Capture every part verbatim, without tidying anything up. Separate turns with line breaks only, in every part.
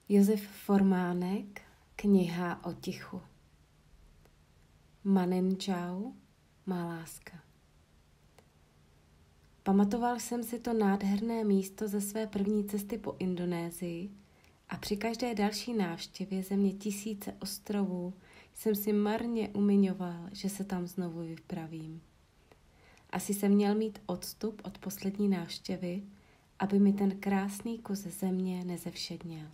Josef Formánek, kniha o tichu. Manenčau, má láska. Pamatoval jsem si to nádherné místo ze své první cesty po Indonésii a při každé další návštěvě země tisíce ostrovů jsem si marně umiňoval, že se tam znovu vypravím. Asi jsem měl mít odstup od poslední návštěvy, aby mi ten krásný kus země nezevšedněl.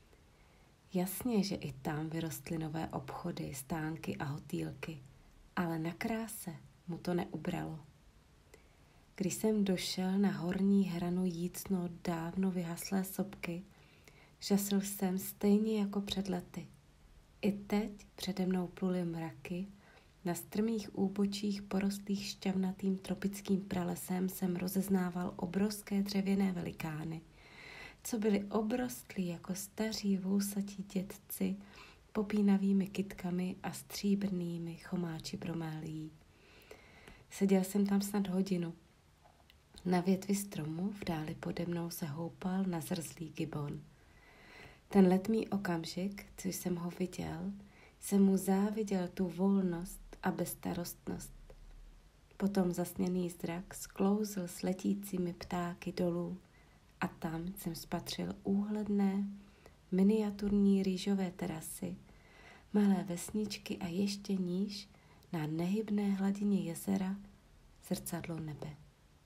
Jasně, že i tam vyrostly nové obchody, stánky a hotýlky, ale na kráse mu to neubralo. Když jsem došel na horní hranu jícno dávno vyhaslé sopky, žasl jsem stejně jako před lety. I teď přede mnou pluly mraky, na strmých úbočích porostlých šťavnatým tropickým pralesem jsem rozeznával obrovské dřevěné velikány, co byli obrostlí jako staří vousatí dětci popínavými kytkami a stříbrnými chomáči bromélií. Seděl jsem tam snad hodinu. Na větvi stromu v dáli pode mnou se houpal nazrzlý gibon. Ten letmý okamžik, co jsem ho viděl, jsem mu záviděl tu volnost a bezstarostnost. Potom zasněný zrak sklouzl s letícími ptáky dolů a tam jsem spatřil úhledné, miniaturní rýžové terasy, malé vesničky a ještě níž na nehybné hladině jezera zrcadlo nebe.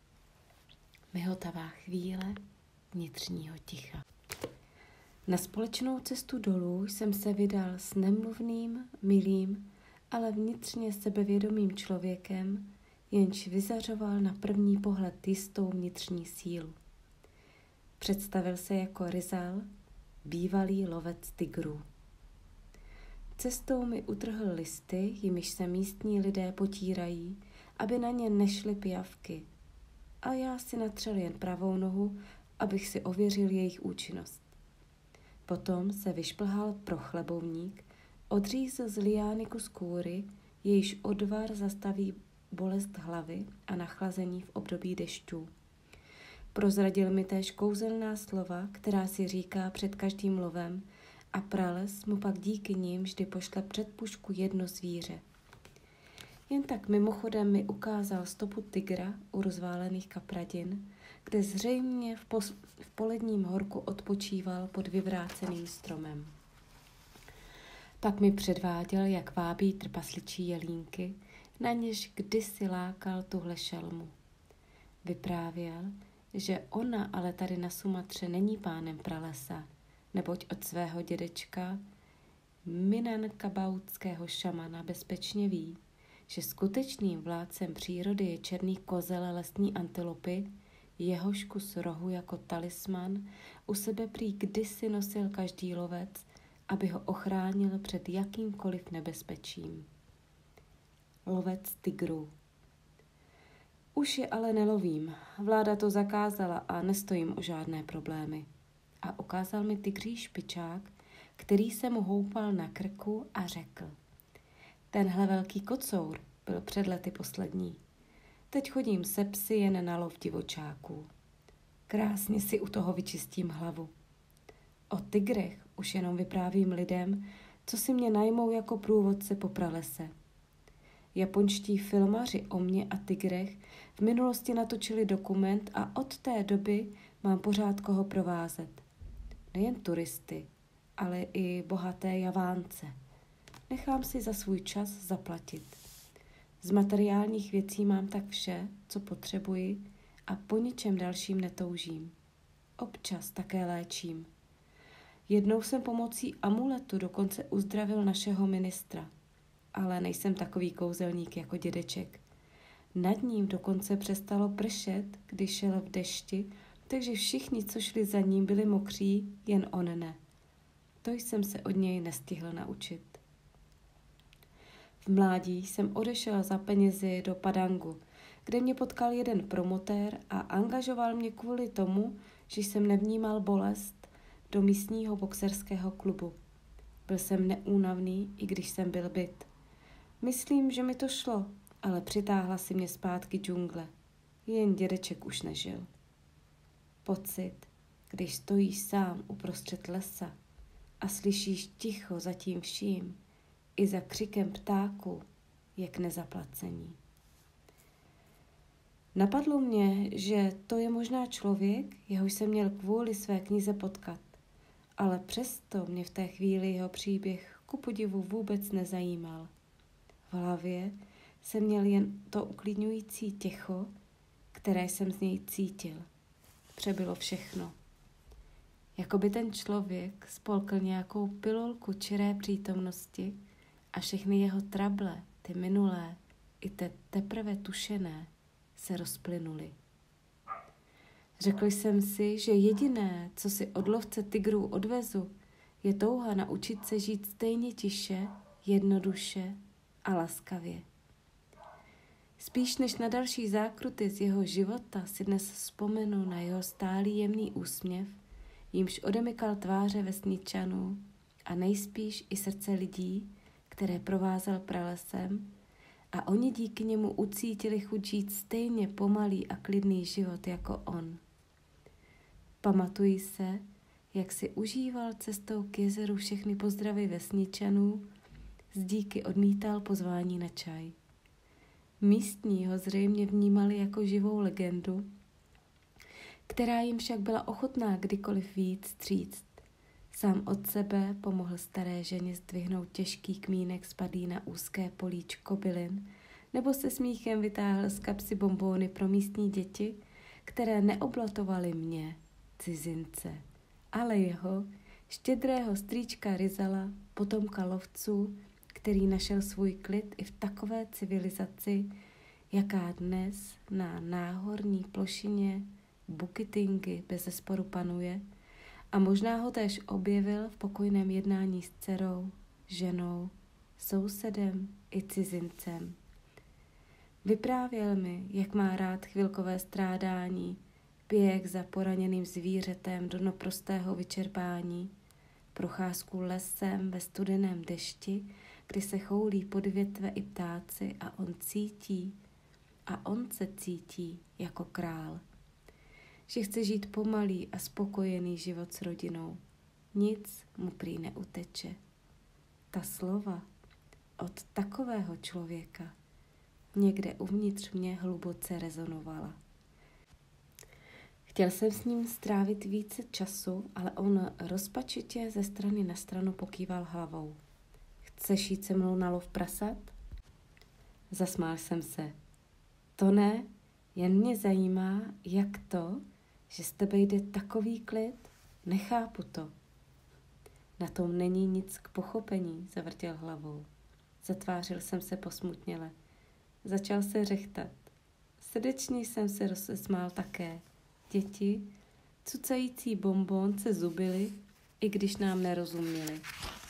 Mihotavá chvíle vnitřního ticha. Na společnou cestu dolů jsem se vydal s nemluvným, milým, ale vnitřně sebevědomým člověkem, jenž vyzařoval na první pohled jistou vnitřní sílu. Představil se jako Rizal, bývalý lovec tigrů. Cestou mi utrhl listy, jimiž se místní lidé potírají, aby na ně nešly pijavky, a já si natřel jen pravou nohu, abych si ověřil jejich účinnost. Potom se vyšplhal pro chlebovník, odřízl z liány kus kůry, jejíž odvar zastaví bolest hlavy a nachlazení v období dešťů. Prozradil mi též kouzelná slova, která si říká před každým lovem, a prales mu pak díky nim vždy pošle před pušku jedno zvíře. Jen tak mimochodem mi ukázal stopu tygra u rozválených kapradin, kde zřejmě v, pos- v poledním horku odpočíval pod vyvráceným stromem. Pak mi předváděl, jak vábí trpasličí jelínky, na něž kdysi lákal tuhle šelmu. Vyprávěl, že ona ale tady na Sumatře není pánem pralesa, neboť od svého dědečka, minankabautského šamana, bezpečně ví, že skutečným vládcem přírody je černý kozel lesní antilopy, jehož kus rohu jako talisman u sebe prý kdysi nosil každý lovec, aby ho ochránil před jakýmkoliv nebezpečím. Lovec tigrů. Už je ale nelovím, vláda to zakázala a nestojím o žádné problémy. A ukázal mi tygří špičák, který se mu houpal na krku a řekl: tenhle velký kocour byl před lety poslední. Teď chodím se psy jen na lov divočáků. Krásně si u toho vyčistím hlavu. O tygrech už jenom vyprávím lidem, co si mě najmou jako průvodce po pralese. Japonští filmaři o mě a tygrech v minulosti natočili dokument a od té doby mám pořád koho provázet. Nejen turisty, ale i bohaté Javánce. Nechám si za svůj čas zaplatit. Z materiálních věcí mám tak vše, co potřebuji, a po ničem dalším netoužím. Občas také léčím. Jednou jsem pomocí amuletu dokonce uzdravil našeho ministra, ale nejsem takový kouzelník jako dědeček. Nad ním dokonce přestalo pršet, když šel v dešti, takže všichni, co šli za ním, byli mokří, jen on ne. To jsem se od něj nestihl naučit. V mládí jsem odešel za penězi do Padangu, kde mě potkal jeden promotér a angažoval mě kvůli tomu, že jsem nevnímal bolest, do místního boxerského klubu. Byl jsem neúnavný, i když jsem byl bit. Myslím, že mi to šlo, ale přitáhla si mě zpátky džungle. Jen dědeček už nežil. Pocit, když stojíš sám uprostřed lesa a slyšíš ticho za tím vším, i za křikem ptáků, je k nezaplacení. Napadlo mě, že to je možná člověk, jehož jsem měl kvůli své knize potkat, ale přesto mě v té chvíli jeho příběh ku podivu vůbec nezajímal. V hlavě jsem měl jen to uklidňující ticho, které jsem z něj cítil. Přebylo všechno. Jakoby ten člověk spolkl nějakou pilulku čiré přítomnosti a všechny jeho trable, ty minulé i te teprve tušené, se rozplynuly. Řekl jsem si, že jediné, co si od lovce tigrů odvezu, je touha naučit se žít stejně tiše, jednoduše a laskavě. Spíš než na další zákruty z jeho života si dnes vzpomenu na jeho stálý jemný úsměv, jímž odemykal tváře vesničanů a nejspíš i srdce lidí, které provázel pralesem, a oni díky němu ucítili chuť žít stejně pomalý a klidný život jako on. Pamatuji se, jak si užíval cestou k jezeru všechny pozdravy vesničanů, z díky odmítal pozvání na čaj. Místní ho zřejmě vnímali jako živou legendu, která jim však byla ochotná kdykoliv víc vstříct. Sám od sebe pomohl staré ženě zdvihnout těžký kmínek spadlý na úzké políčko bylin, nebo se smíchem vytáhl z kapsy bonbóny pro místní děti, které neoblatovaly mě, cizince, ale jeho, štědrého strýčka Rizala, potomka lovců, který našel svůj klid i v takové civilizaci, jaká dnes na náhorní plošině Bukitingy bezesporu panuje, a možná ho též objevil v pokojném jednání s dcerou, ženou, sousedem i cizincem. Vyprávěl mi, jak má rád chvilkové strádání, běh za poraněným zvířetem do naprostého vyčerpání, procházku lesem ve studeném dešti, kdy se choulí pod větve i ptáci a on cítí, a on se cítí jako král. Že chce žít pomalý a spokojený život s rodinou. Nic mu prý neuteče. Ta slova od takového člověka někde uvnitř mě hluboce rezonovala. Chtěl jsem s ním strávit více času, ale on rozpačitě ze strany na stranu pokýval hlavou. Chceš jít se mnou na lov prasat? Zasmál jsem se. To ne, jen mě zajímá, jak to, že z tebe jde takový klid, nechápu to. Na tom není nic k pochopení, zavrtěl hlavou. Zatvářil jsem se posmutněle. Začal se řechtat. Srdečně jsem se rozesmál také. Děti, cucající bonbon, se zubily, i když nám nerozuměli.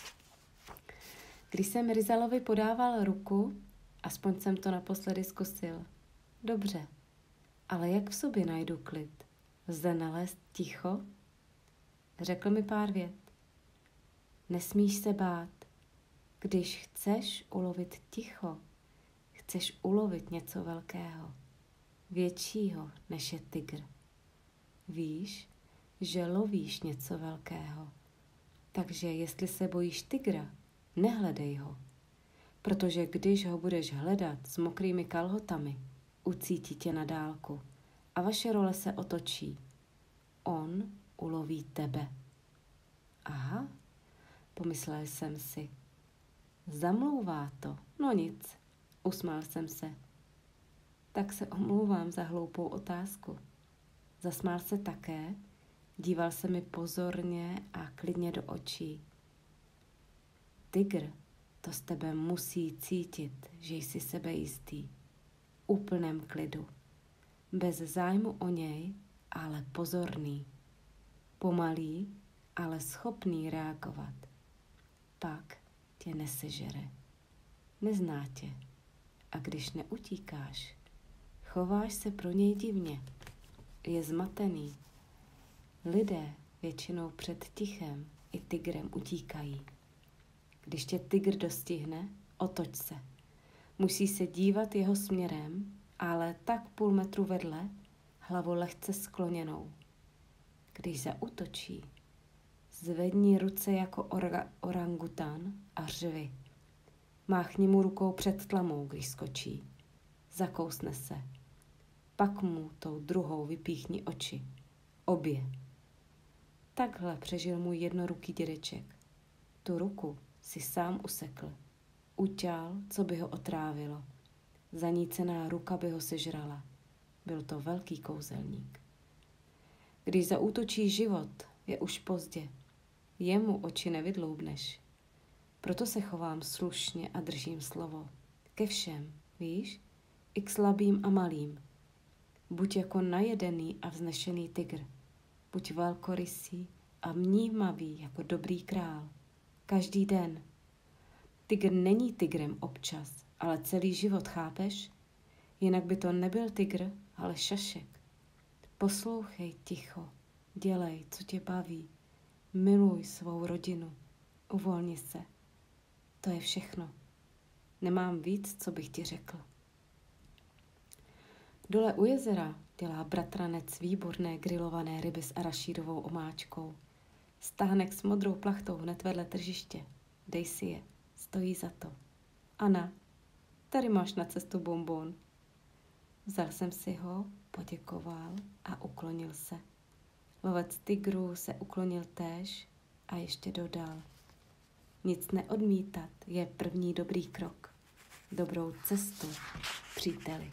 Když jsem Rizalovi podával ruku, aspoň jsem to naposledy zkusil. Dobře, ale jak v sobě najdu klid? Lze nalézt ticho? Řekl mi pár vět. Nesmíš se bát. Když chceš ulovit ticho, chceš ulovit něco velkého, většího než je tygr. Víš, že lovíš něco velkého, takže jestli se bojíš tygra, nehledej ho, protože když ho budeš hledat s mokrými kalhotami, ucítí tě na dálku a vaše role se otočí. On uloví tebe. Aha, pomyslel jsem si. Zamlouvá to, no nic, usmál jsem se. Tak se omlouvám za hloupou otázku. Zasmál se také, díval se mi pozorně a klidně do očí. Tygr to z tebe musí cítit, že jsi sebejistý. Úplném klidu. Bez zájmu o něj, ale pozorný. Pomalý, ale schopný reagovat. Pak tě nesežere. Nezná tě. A když neutíkáš, chováš se pro něj divně. Je zmatený. Lidé většinou před tichem i tygrem utíkají. Když tě tygr dostihne, otoč se. Musí se dívat jeho směrem, ale tak půl metru vedle, hlavu lehce skloněnou. Když zaútočí, Zvedni ruce jako orga, orangutan a řvi. Máchni mu rukou před tlamou, když skočí. Zakousne se. Pak mu tou druhou vypíchni oči. Obě. Takhle přežil můj jednoruký dědeček. Tu ruku si sám usekl. Uťal, co by ho otrávilo. Zanícená ruka by ho sežrala. Byl to velký kouzelník. Když zaútočí život, je už pozdě. Jemu oči nevydloubneš. Proto se chovám slušně a držím slovo. Ke všem, víš? I k slabým a malým. Buď jako najedený a vznešený tygr. Buď velkorysý a vnímavý jako dobrý král. Každý den. Tygr není tygrem občas, ale celý život, chápeš? Jinak by to nebyl tygr, ale šašek. Poslouchej ticho, dělej, co tě baví. Miluj svou rodinu, uvolni se. To je všechno. Nemám víc, co bych ti řekl. Dole u jezera dělá bratranec výborné grilované ryby s arašídovou omáčkou. Stánek s modrou plachtou hned vedle tržiště. Dej si je, stojí za to. Ana, tady máš na cestu bonbon. Vzal jsem si ho, poděkoval a uklonil se. Lovec tygrů se uklonil též a ještě dodal. Nic neodmítat je první dobrý krok. Dobrou cestu, příteli.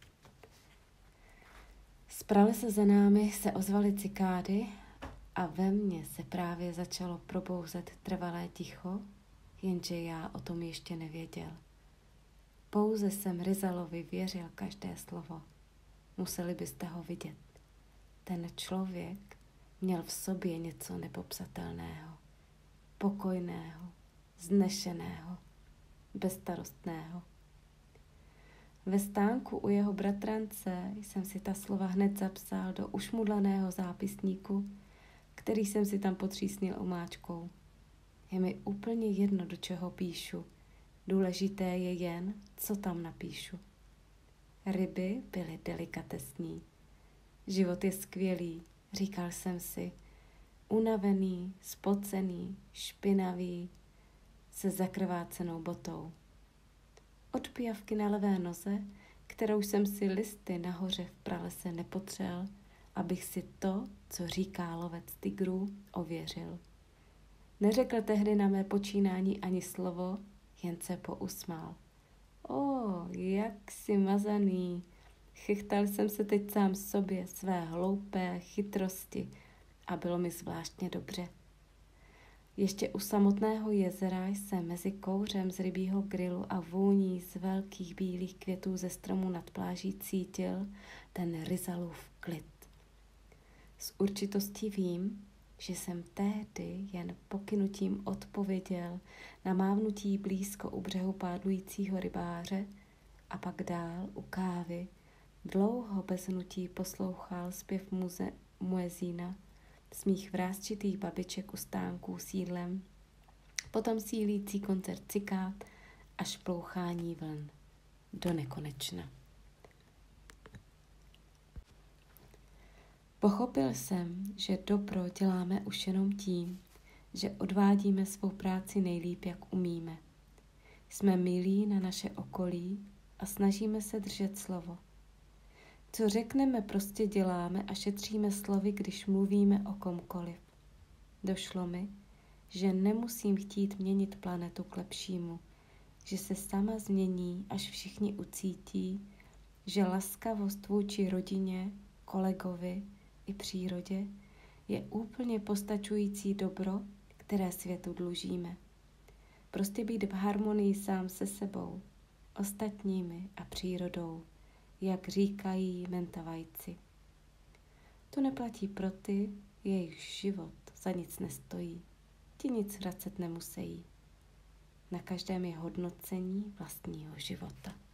Z pralesa za námi se ozvaly cikády a ve mně se právě začalo probouzet trvalé ticho, jenže já o tom ještě nevěděl. Pouze jsem Rizalovi věřil každé slovo. Museli byste ho vidět. Ten člověk měl v sobě něco nepopsatelného, pokojného, znešeného, bezstarostného. Ve stánku u jeho bratrance jsem si ta slova hned zapsal do ušmudlaného zápisníku, který jsem si tam potřísnil omáčkou. Je mi úplně jedno, do čeho píšu. Důležité je jen, co tam napíšu. Ryby byly delikatesní. Život je skvělý, říkal jsem si. Unavený, spocený, špinavý, se zakrvácenou botou. Od pijavky na levé noze, kterou jsem si listy nahoře v pralese nepotřel, abych si to, co říká lovec tygrů, ověřil. Neřekl tehdy na mé počínání ani slovo, jen se pousmál. O, jak jsi mazaný. Chychtal jsem se teď sám sobě své hloupé chytrosti a bylo mi zvláštně dobře. Ještě u samotného jezera jsem mezi kouřem z rybího grilu a vůní z velkých bílých květů ze stromu nad pláží cítil ten Rizalův klid. S určitostí vím, že jsem tehdy jen pokynutím odpověděl na mávnutí blízko u břehu pádlujícího rybáře a pak dál u kávy dlouho bez hnutí poslouchal zpěv muze, muezína, smích vrásčitých babiček u stánků s jídlem, potom sílící koncert cikád a šplouchání vln do nekonečna. Pochopil jsem, že dobro děláme už jenom tím, že odvádíme svou práci nejlíp, jak umíme. Jsme milí na naše okolí a snažíme se držet slovo. Co řekneme, prostě děláme a šetříme slovy, když mluvíme o komkoliv. Došlo mi, že nemusím chtít měnit planetu k lepšímu, že se sama změní, až všichni ucítí, že laskavost vůči rodině, kolegovi i přírodě je úplně postačující dobro, které světu dlužíme. Prostě být v harmonii sám se sebou, ostatními a přírodou, jak říkají mentavajci. To neplatí pro ty, jejich život za nic nestojí. Ti nic vracet nemusí. Na každém je hodnocení vlastního života.